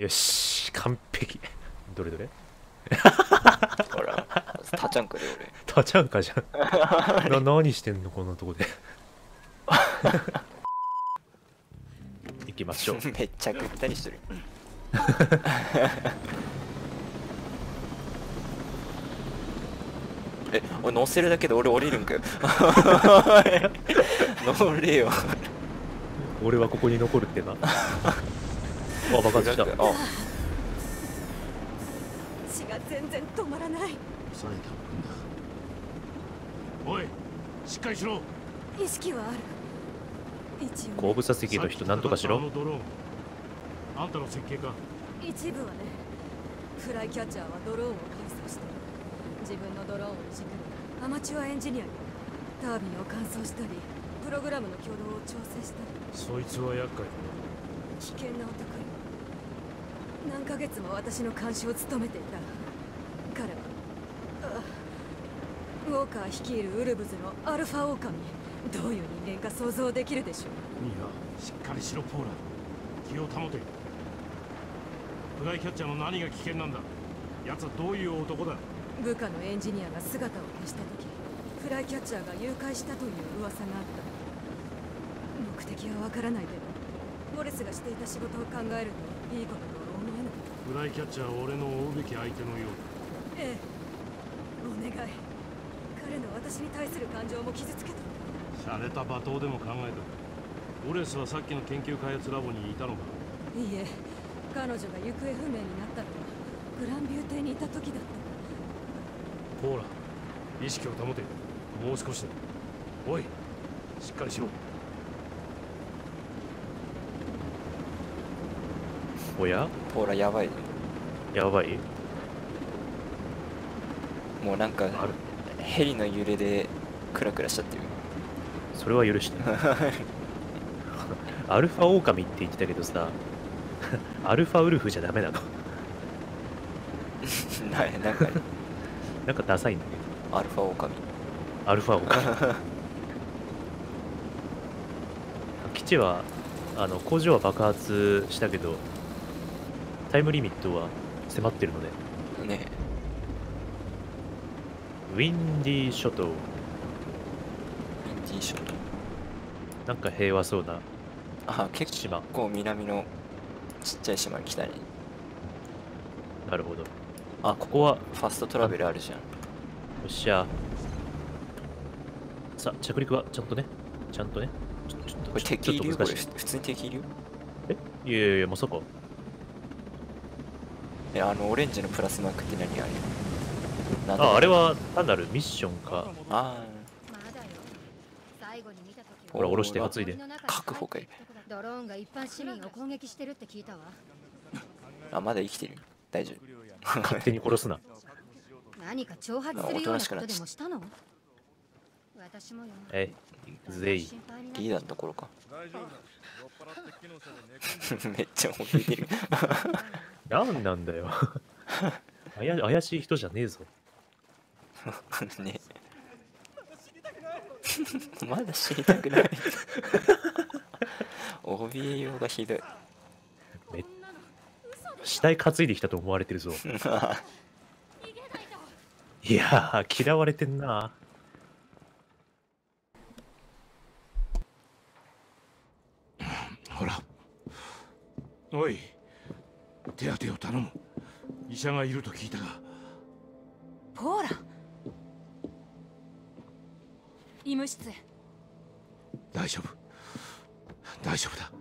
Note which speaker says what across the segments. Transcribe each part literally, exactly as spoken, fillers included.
Speaker 1: よし、完璧。どれどれ。
Speaker 2: ほら、タチャンカで俺。
Speaker 1: タチャンカじゃん。な、何してんのこんなとこで。行きましょう。
Speaker 2: めっちゃぐったりしてる。え、俺乗せるだけで俺降りるんかよ。乗れよ。
Speaker 1: 俺はここに残るってな。あ、爆発した。
Speaker 2: あ、
Speaker 3: 血が全然止まらない。
Speaker 4: 抑えたもんだ。おい、しっかりしろ。
Speaker 3: 意識はある。一応、ね、
Speaker 1: 後部座席の人なんとかしろ。
Speaker 4: あのドローンあんたの設計か。
Speaker 3: 一部はね。フライキャッチャーはドローンを改装して自分のドローンを軸にアマチュアエンジニアにタービンを乾燥したりプログラムの挙動を調整したり。
Speaker 4: そいつは厄介だ。
Speaker 3: 危険な男よ。何ヶ月も私の監視を務めていた。彼はあウォーカー率いるウルブズのアルファオオカミ。どういう人間か想像できるでしょう。
Speaker 4: いいや、しっかりしろポーラ。気を保て。フライキャッチャーの何が危険なんだ。奴はどういう男だ。
Speaker 3: 部下のエンジニアが姿を消した時フライキャッチャーが誘拐したという噂があった。目的はわからないけどモレスがしていた仕事を考えるといいこととは思えない。
Speaker 4: フライキャッチャーは俺の追うべき相手のようだ。
Speaker 3: ええ、お願い。彼の私に対する感情も傷つけた。
Speaker 4: 洒落た罵倒でも考えた。オレスはさっきの研究開発ラボにいたのか。
Speaker 3: いいえ、彼女が行方不明になったのはグランビュー邸にいた時だった。
Speaker 4: ポーラ、意識を保て。もう少しだ。おい、しっかりしろ。
Speaker 1: おや、
Speaker 2: ポーラやばい。
Speaker 1: やばい。
Speaker 2: もうなんか
Speaker 1: ある。
Speaker 2: ヘリの揺れでクラクラしちゃってる。
Speaker 1: それは許して。アルファオオカミって言ってたけどさ、アルファウルフじゃダメなの。
Speaker 2: ななんか、ね、
Speaker 1: なんかダサいんだけ
Speaker 2: アルファオオカミ。
Speaker 1: ど。アルファオオカミ。基地は、あの工場は爆発したけど、タイムリミットは迫ってるので。
Speaker 2: ね
Speaker 1: ウィンディー諸島。
Speaker 2: え、インディーショット。
Speaker 1: なんか平和そうな
Speaker 2: あ、結
Speaker 1: 島。
Speaker 2: 構南のちっちゃい島に来たね。
Speaker 1: なるほど。あ、ここは、
Speaker 2: ファストトラベルあるじゃん。
Speaker 1: よっしゃ。さあ、着陸はちゃんとね。ちゃんとね。ちょちょっと
Speaker 2: これ敵いるよ。これ普通に敵いるよ。
Speaker 1: えいやいやいや、まさか。
Speaker 2: え、あのオレンジのプラスマークって何あれ。なんだ
Speaker 1: あ、あれは単なるミッションか。
Speaker 2: あ
Speaker 1: ほら、下ろして担いで。
Speaker 2: 確保かい。
Speaker 5: ドローンが一般市民を攻撃してるって聞いたわ。
Speaker 2: あ、まだ生きてる。大丈夫。
Speaker 1: 勝手に殺すな。
Speaker 5: 何か挑発するようなことでもしたの？私もよ。
Speaker 1: えい、行くぜい。
Speaker 2: リーダーのところか。めっちゃ怯えてる。
Speaker 1: なんなんだよ。あや怪しい人じゃねえぞ。
Speaker 2: ね。まだ知りたくない。怯えようがひどい。
Speaker 1: め死体担いできたと思われてるぞ。いやー、嫌われてんな。
Speaker 4: ほら。おい、手当てを頼む。医者がいると聞いたが。
Speaker 3: ポーラ、医務室へ。
Speaker 4: 大丈夫。大丈夫だ。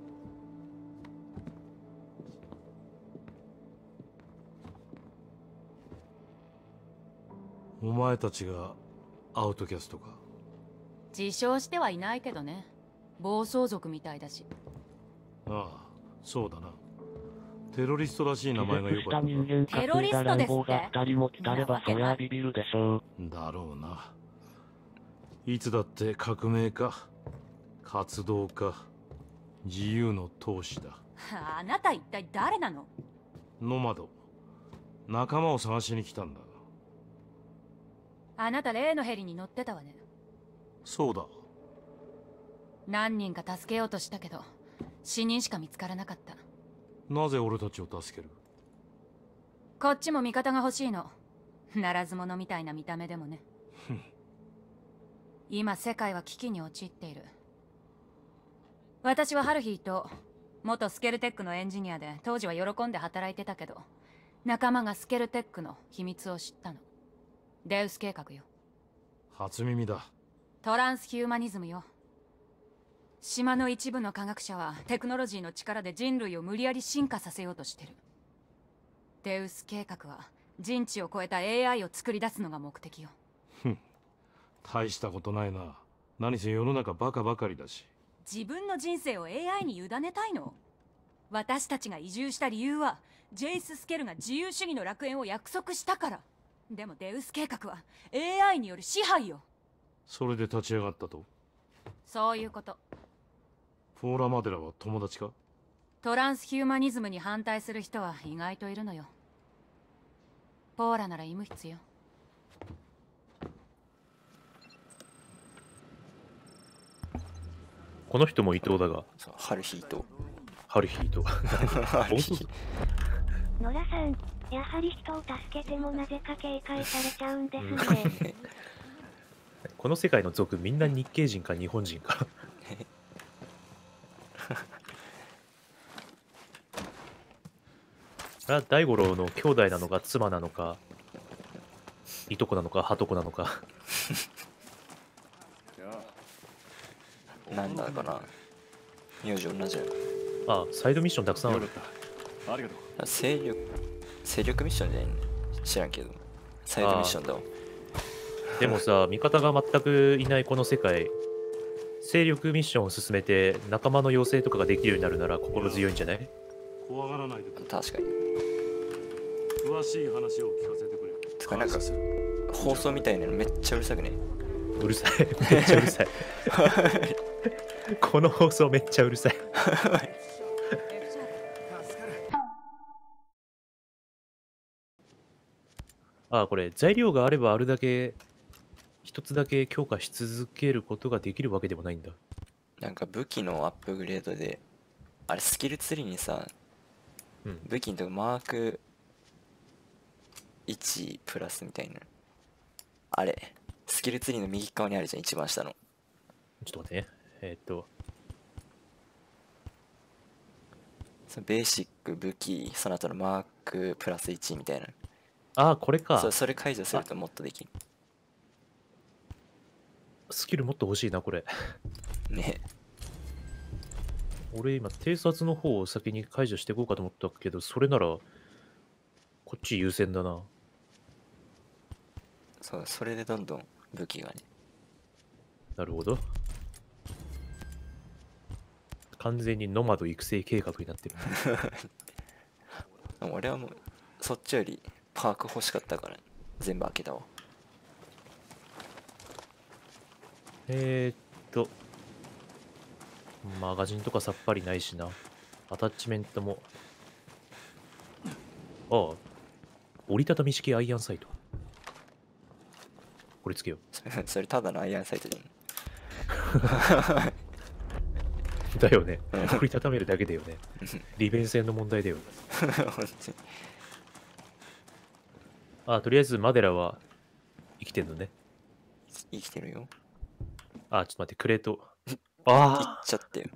Speaker 4: お前たちがアウトキャストか。
Speaker 6: 自称してはいないけどね。暴走族みたいだし。
Speaker 4: ああ、そうだな。テロリストらしい名前がよかった。
Speaker 6: テロリストですって。
Speaker 7: 二人も来たればそりゃビビるでしょ
Speaker 4: う。だろうな。いつだって革命家、活動家、自由の闘士だ。
Speaker 6: あなた一体誰なの？
Speaker 4: ノマド。仲間を探しに来たんだ。
Speaker 6: あなた例のヘリに乗ってたわね。
Speaker 4: そうだ。
Speaker 6: 何人か助けようとしたけど死人しか見つからなかった。
Speaker 4: なぜ俺たちを助ける？
Speaker 6: こっちも味方が欲しいの。ならず者みたいな見た目でもね。今世界は危機に陥っている。私はハルヒーと元スケルテックのエンジニアで、当時は喜んで働いてたけど、仲間がスケルテックの秘密を知ったの。デウス計画よ。
Speaker 4: 初耳だ。
Speaker 6: トランスヒューマニズムよ。島の一部の科学者はテクノロジーの力で人類を無理やり進化させようとしてる。デウス計画は人知を超えた エーアイ を作り出すのが目的よ。
Speaker 4: ふん、大したことないな。何せ世の中バカばかりだし。
Speaker 6: 自分の人生を エーアイ に委ねたいの？私たちが移住した理由はジェイス・スケルが自由主義の楽園を約束したから。でもデウス計画は エーアイ による支配よ。
Speaker 4: それで立ち上がったと？
Speaker 6: そういうこと。
Speaker 4: フォーラ・マデラは友達か？
Speaker 6: トランスヒューマニズムに反対する人は意外といるのよ。ポーラなら医務室よ。
Speaker 1: この人も伊藤だが。
Speaker 2: ハルヒーと。
Speaker 1: ハルヒーと。
Speaker 2: ハルヒー。
Speaker 8: ノラさん、やはり人を助けてもなぜか警戒されちゃうんですね。
Speaker 1: この世界の族みんな日系人か日本人か。あ、大五郎の兄弟なのか妻なのかいとこなのかはとこなのか。
Speaker 2: なんだかな。名字同じや。
Speaker 1: あ、サイドミッションたくさんある。
Speaker 2: ありがとう。勢力勢力ミッションじゃないの？知らんけどサイドミッションだわ。
Speaker 1: でもさ、味方が全くいないこの世界、勢力ミッションを進めて仲間の養成とかができるようになるなら心強いんじゃない？
Speaker 4: 怖がらないで。
Speaker 2: 確かに。
Speaker 4: 詳しい話を聞かせてくれ。
Speaker 2: つかなんか放送みたいなのめっちゃうるさくね。
Speaker 1: うるさい。めっちゃうるさい。この放送めっちゃうるさい。あ、これ材料があればあるだけ一つだけ強化し続けることができるわけでもないんだ。
Speaker 2: なんか武器のアップグレードであれスキルツリーにさ、うん、武器のとこマークいちプラスみたいな、あれスキルツリーの右側にあるじゃん、一番下の。
Speaker 1: ちょっと待ってね。えー、っと
Speaker 2: そのベーシック武器、その後のマークプラスいちみたいな。
Speaker 1: ああ、これか。
Speaker 2: そ, それ解除するともっとできる。
Speaker 1: スキルもっと欲しいなこれ。
Speaker 2: ね。
Speaker 1: 俺今偵察の方を先に解除していこうかと思ったけど、それならこっち優先だな。
Speaker 2: そう、それでどんどん武器がね。
Speaker 1: なるほど。完全にノマド育成計画になってる。
Speaker 2: 俺はもうそっちよりパーク欲しかったから全部開けたわ。
Speaker 1: えー、っとマガジンとかさっぱりないしな。アタッチメントも、ああ、折りたたみ式アイアンサイト、これつけよ
Speaker 2: う。それただのアイアンサイトじゃん。
Speaker 1: だよね。折りたためるだけだよね。利便性の問題だよ。あ、とりあえずマデラは生きてんのね。
Speaker 2: 生きてるよ。
Speaker 1: あ、ちょっと待って、クレート。あ
Speaker 2: あ、いっちゃってよ。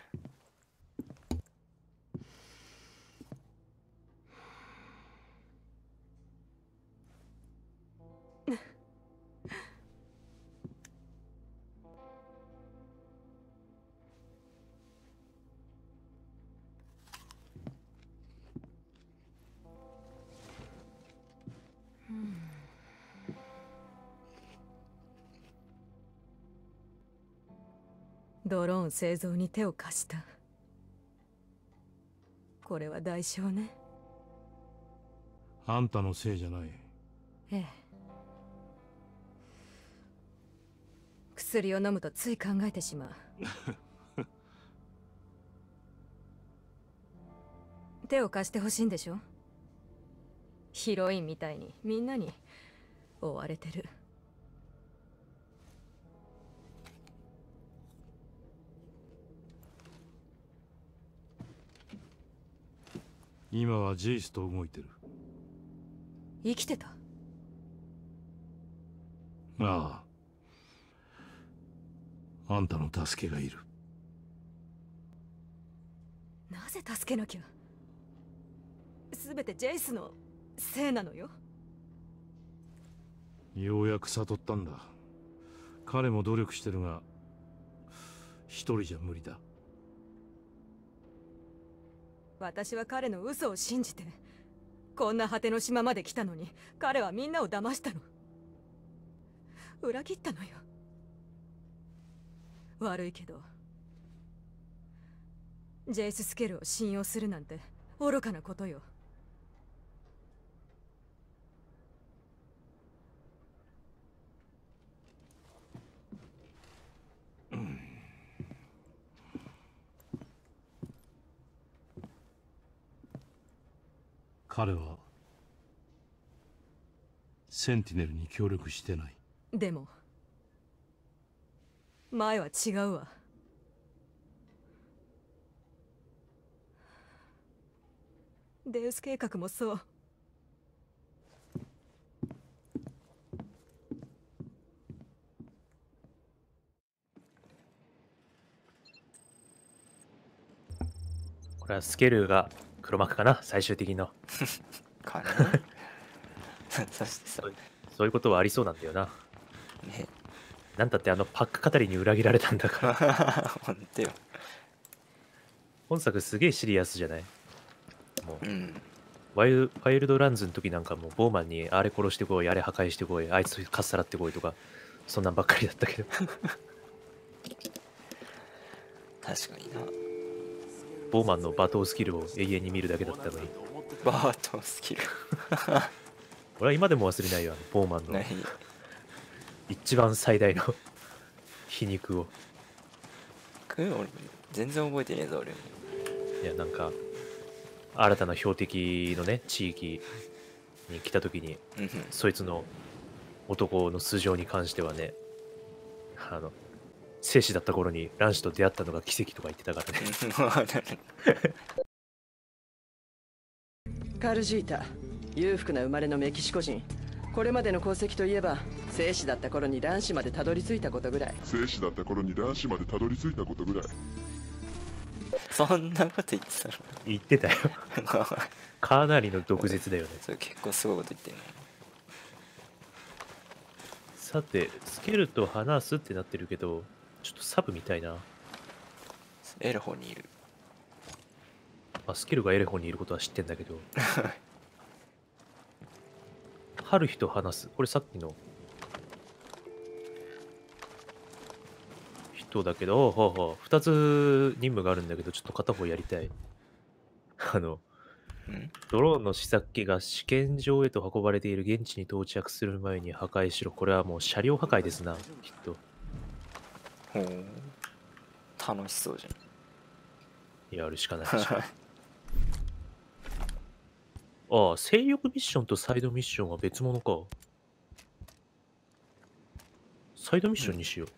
Speaker 3: ドローン製造に手を貸した。これは代償ね。
Speaker 4: あんたのせいじゃない。
Speaker 3: ええ。薬を飲むとつい考えてしまう。手を貸してほしいんでしょ。ヒロインみたいにみんなに追われてる。
Speaker 4: 今はジェイスと動いてる。
Speaker 3: 生きてた？
Speaker 4: ああ、あんたの助けがいる。
Speaker 3: なぜ助けなきゃ。全てジェイスのせいなのよ。
Speaker 4: ようやく悟ったんだ。彼も努力してるが一人じゃ無理だ。
Speaker 3: 私は彼の嘘を信じてこんな果ての島まで来たのに、彼はみんなを騙したの。裏切ったのよ。悪いけどジェイス・スケルを信用するなんて愚かなことよ。
Speaker 4: 彼はセンティネルに協力してない。
Speaker 3: でも前は違うわ。デウス計画もそう。
Speaker 1: これはスケルが黒幕かな、最終的の。
Speaker 2: かなそしてさ、
Speaker 1: そういうことはありそうなんだよな。
Speaker 2: ね。
Speaker 1: なんだってあのパック語りに裏切られたんだから。
Speaker 2: 本当よ。
Speaker 1: 本作すげえシリアスじゃない？もう、
Speaker 2: うん、
Speaker 1: ワイル、ワイルドランズの時なんかもうボーマンにあれ殺してこい、あれ破壊してこい、あいつかっさらってこいとか、そんなんばっかりだったけど。
Speaker 2: 確かにな。
Speaker 1: ボーマンの罵倒スキルを永遠に見るだけだったのに。
Speaker 2: 罵倒スキル
Speaker 1: 俺は今でも忘れないよ、あのボーマンの一番最大の皮肉を。
Speaker 2: 俺全然覚えてねえぞ俺も。
Speaker 1: いや、なんか新たな標的のね地域に来た時にそいつの男の素性に関してはね、あの生死だった頃に卵子と出会ったのが奇跡とか言ってたからね。
Speaker 9: カルジータ、裕福な生まれのメキシコ人。これまでの功績といえば生死だった頃に卵子までたどり着いたことぐらい。
Speaker 10: 生死だった頃に卵子までたどり着いたことぐらい。
Speaker 2: そんなこと言ってたの？
Speaker 1: 言ってたよ。かなりの毒舌だよね。
Speaker 2: それ結構すごいこと言ってるの。
Speaker 1: さてスケルと話すってなってるけど、ちょっとサブみたいな。
Speaker 2: エレホにいる。
Speaker 1: まあ、スケルがエレホにいることは知ってんだけど。春日と話す。これさっきの人だけど、ほうほうふたつ任務があるんだけど、ちょっと片方やりたい。あの、ドローンの試作機が試験場へと運ばれている現地に到着する前に破壊しろ。これはもう車両破壊ですな、きっと。
Speaker 2: ほう。楽しそうじゃん。
Speaker 1: やるしかないでしょ。ああ、性欲ミッションとサイドミッションは別物か。サイドミッションにしよ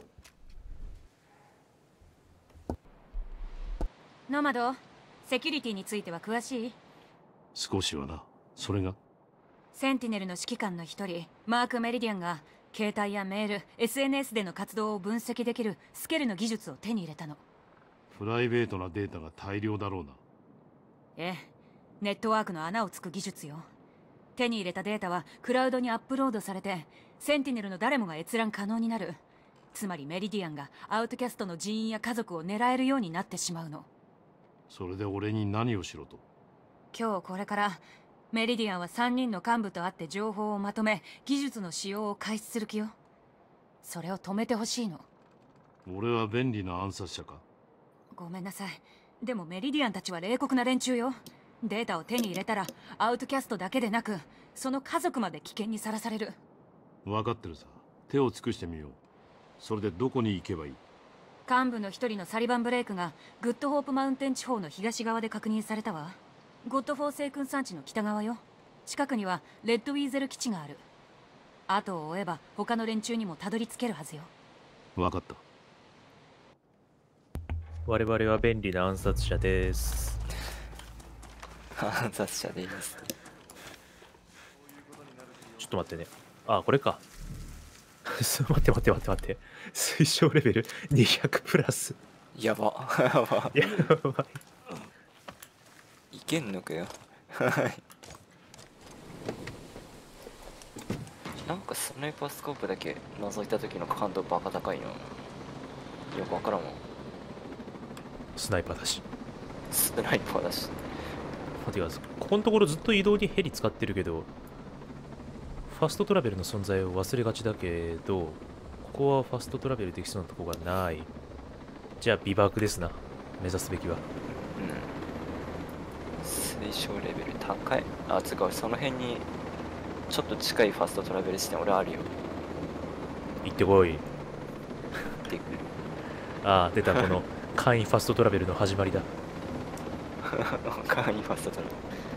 Speaker 6: う。うん、ノマド、セキュリティについては詳しい？
Speaker 4: 少しはな。それが
Speaker 6: センティネルの指揮官の一人、マーク・メリディアンが携帯やメール、エスエヌエス での活動を分析できるスケルの技術を手に入れたの。
Speaker 4: プライベートなデータが大量だろうな。
Speaker 6: ええ、ネットワークの穴をつく技術よ。手に入れたデータはクラウドにアップロードされて、センティネルの誰もが閲覧可能になる。つまりメリディアンがアウトキャストの人員や家族を狙えるようになってしまうの。
Speaker 4: それで俺に何をしろと？
Speaker 6: 今日これからメリディアンはさんにんの幹部と会って情報をまとめ、技術の使用を開始する気よ。それを止めてほしいの。
Speaker 4: 俺は便利な暗殺者か？
Speaker 6: ごめんなさい。でもメリディアンたちは冷酷な連中よ。データを手に入れたらアウトキャストだけでなく、その家族まで危険にさらされる。
Speaker 4: 分かってるさ。手を尽くしてみよう。それでどこに行けばいい？
Speaker 6: 幹部の一人のサリバン・ブレイクがグッドホープマウンテン地方の東側で確認されたわ。ゴッドフォー製訓産地の北側よ。近くにはレッドウィーゼル基地がある。後を追えば他の連中にもたどり着けるはずよ。
Speaker 4: 分かった。
Speaker 1: 我々は便利な暗殺者です。
Speaker 2: 暗殺者でいいです。
Speaker 1: ちょっと待ってね。あ、これか。待って待って待って待って。推奨レベルにひゃくプラス。
Speaker 2: やば。やば。
Speaker 1: やば
Speaker 2: い。いけんのかよ。なんかスナイパースコープだけ覗いた時の感度バカ高いの。よくわからんもん。
Speaker 1: スナイパーだし。
Speaker 2: スナイパーだし。
Speaker 1: 待ってください。ここのところずっと移動にヘリ使ってるけど、ファストトラベルの存在を忘れがちだけど、ここはファストトラベルできそうなとこがない。じゃあビバークですな。目指すべきは。
Speaker 2: うん。推奨レベル高い。あ、つうかその辺にちょっと近いファストトラベル地点俺あるよ。
Speaker 1: 行ってこい。
Speaker 2: 行ってくる。
Speaker 1: ああ、出た。この簡易ファストトラベルの始まりだ。
Speaker 2: 簡易ファストトラベル。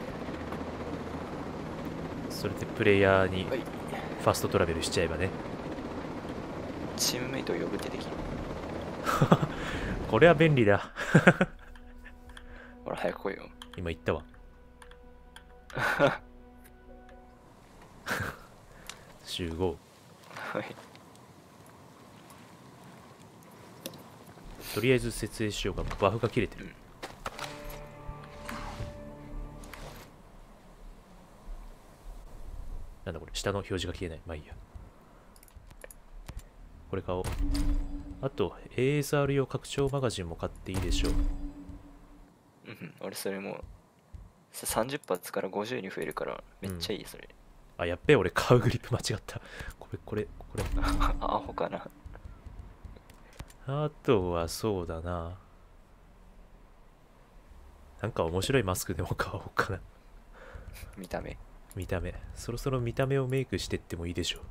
Speaker 1: それでプレイヤーにファストトラベルしちゃえばね。
Speaker 2: チームメイトを呼ぶってできる。
Speaker 1: これは便利だ。
Speaker 2: ほら早く来いよ。
Speaker 1: 今言ったわ。集合。
Speaker 2: はい。
Speaker 1: とりあえず設営しようが、バフが切れてる。うん、なんだこれ、下の表示が消えない。まあいいや。これ買おう。あと、エーエスアール 用拡張マガジンも買っていいでしょう。
Speaker 2: うん、俺それもさんじゅっ発からごじゅうに増えるからめっちゃいい、それ。
Speaker 1: うん、あ、やっべえ、俺買うグリップ間違った。これ、これ、これ。
Speaker 2: アホかな。
Speaker 1: あとはそうだな。なんか面白いマスクでも買おうかな。
Speaker 2: 見た目。
Speaker 1: 見た目。そろそろ見た目をメイクしてってもいいでしょう。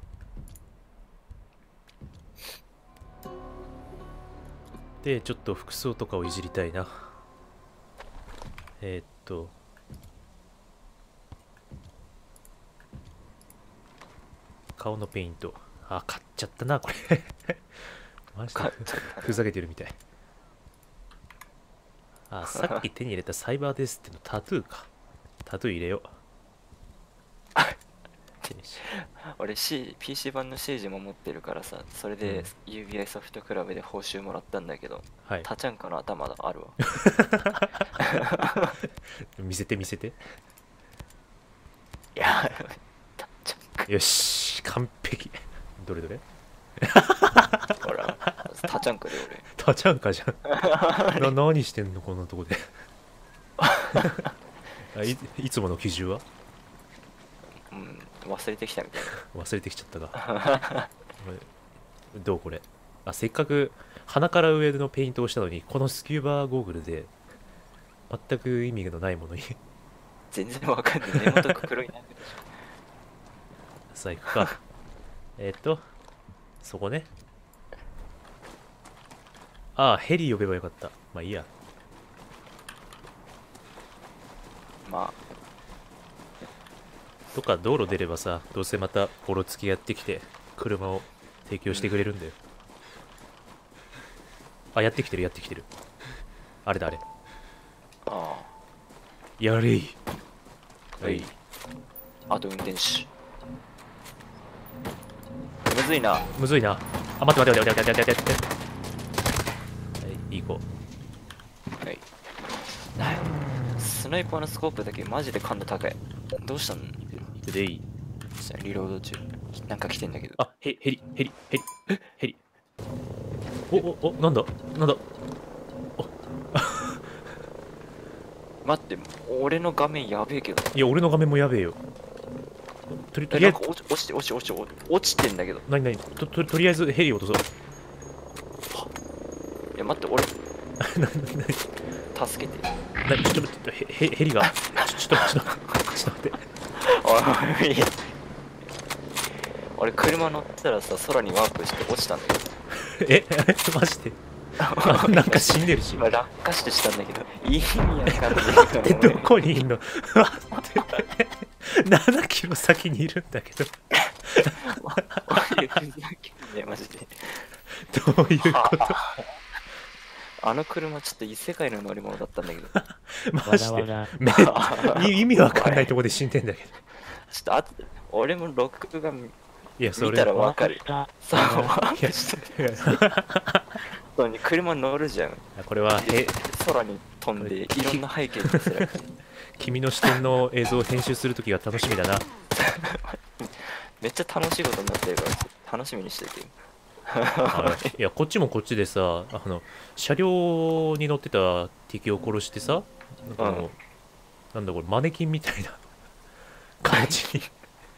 Speaker 1: で、ちょっと服装とかをいじりたいな。えー、っと。顔のペイント。あ、買っちゃったな、これ。マジでふざけてるみたい。あ、さっき手に入れたサイバーデスってのタトゥーか。タトゥー入れよう。
Speaker 2: 俺 C、ピーシー 版の シージも持ってるからさ、それで ユービーアイ ソフトクラブで報酬もらったんだけど、
Speaker 1: はい、
Speaker 2: タチャンカの頭があるわ。
Speaker 1: 見せて見せて。
Speaker 2: いや、タチャンカ。
Speaker 1: よし、完璧。どれどれ
Speaker 2: ほら、タチャンカで俺。
Speaker 1: タチャンカじゃん。な、何してんのこんなとこで。い, いつもの基準は
Speaker 2: うん、忘れてきたみたい
Speaker 1: な。忘れてきちゃったが。どうこれ。あ、せっかく鼻から上のペイントをしたのに、このスキューバーゴーグルで全く意味のないものに。
Speaker 2: 全然わかんない。根元黒いな。
Speaker 1: さあ行くか。えっと、そこね。ああ、ヘリ呼べばよかった。まあいいや。
Speaker 2: まあ。
Speaker 1: とか道路出ればさ、どうせまたボロつきやってきて車を提供してくれるんだよ。うん、あ、やってきてるやってきてる。あれだあれ。あ
Speaker 2: あ。
Speaker 1: やれい。
Speaker 2: はい。あと運転手。むずいな。
Speaker 1: むずいな。あ、待って待って待って待って待って待って。はい、いい子。
Speaker 2: はい。スナイパーのスコープだけマジで感度高い。どうしたの？
Speaker 1: でいい。
Speaker 2: リロード中。なんか来てんだけど。
Speaker 1: あ、ヘヘリ、ヘリ、ヘリ、ヘリ。お、お、お、なんだなんだお
Speaker 2: 待って、俺の画面やべえけど。
Speaker 1: いや、俺の画面もやべえよ。とり、とりあえず。
Speaker 2: 落ち、落ちて、落ちて、落ちて、落ちてんだけど。
Speaker 1: なになにと、と、とりあえずヘリ落とそう。
Speaker 2: いや、待って、俺。
Speaker 1: なになに
Speaker 2: 助けて。
Speaker 1: なにちょっと待って、ヘヘリが。ちょ、ちょっと、ちょっと、ちょっと待って。
Speaker 2: おい、俺車乗ってたらさ、空にワープして落ちたんだけど。
Speaker 1: えマジでなんか死んでるし。
Speaker 2: 落下してしたんだけど、いい意味わかんない
Speaker 1: けど。どこにいんのななキロ先にいるんだけど。
Speaker 2: マジで。
Speaker 1: どういうこと
Speaker 2: あの車ちょっと異世界の乗り物だったんだけど。
Speaker 1: マジで意味わかんないとこで死んでんだけど。
Speaker 2: ちょっとあと俺もロックが見
Speaker 1: それ
Speaker 2: たらわかる。そう。そうに車乗るじゃん。
Speaker 1: これは
Speaker 2: 空に飛んでいろんな背景にする。
Speaker 1: 君の視点の映像を編集するときが楽しみだな。
Speaker 2: めっちゃ楽しいことになってるから楽しみにしてて。
Speaker 1: いやこっちもこっちでさ、あの車両に乗ってた敵を殺してさ、なんかもう、うん、なんだこれマネキンみたいな形に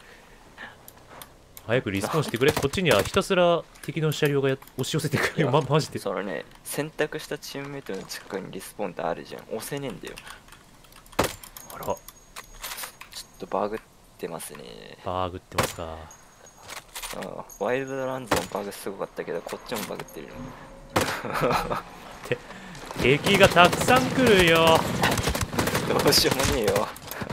Speaker 1: 早くリスポーンしてくれ。こっちにはひたすら敵の車両が押し寄せてくるよ。ま、マジで
Speaker 2: それね、選択したチームメイトの近くにリスポーンってあるじゃん。押せねえんだよ。
Speaker 1: あら、ちょっ
Speaker 2: とバグってますね。
Speaker 1: バグってますか。
Speaker 2: ああ、ワイルドランズもバグすごかったけど、こっちもバグってる。
Speaker 1: て敵がたくさん来るよ。
Speaker 2: どうしようもねえよ。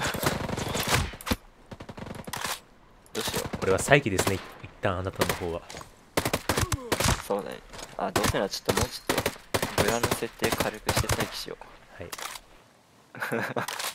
Speaker 2: どうしよう。
Speaker 1: これは再起ですね。一旦あなたの方は。
Speaker 2: そうだね。あ、どうせならちょっともうちょっとブラの設定軽くして再起しよう。
Speaker 1: はい。